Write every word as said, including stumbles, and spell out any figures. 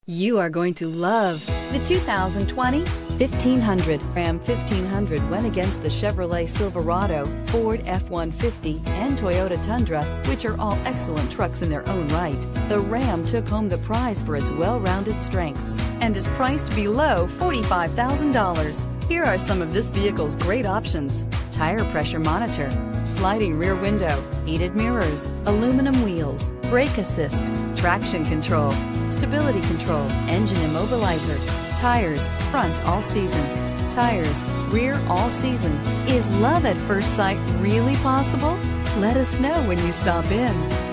You are going to love the two thousand twenty fifteen hundred. Ram fifteen hundred went against the Chevrolet Silverado, Ford F one fifty, and Toyota Tundra, which are all excellent trucks in their own right. The Ram took home the prize for its well-rounded strengths and is priced below forty-five thousand dollars. Here are some of this vehicle's great options: tire pressure monitor, sliding rear window, heated mirrors, aluminum wheels, brake assist, traction control, stability control, engine immobilizer, tires, front all season, tires, rear all season. Is love at first sight really possible? Let us know when you stop in.